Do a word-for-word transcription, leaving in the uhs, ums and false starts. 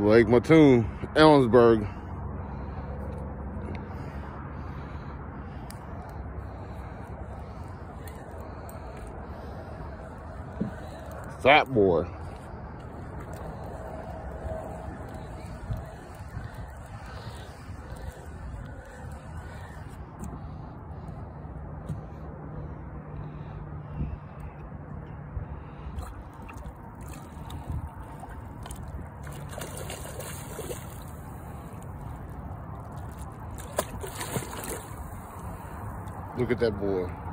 Lake Mattoon, Ellensburg. Fat boy. Look at that boy.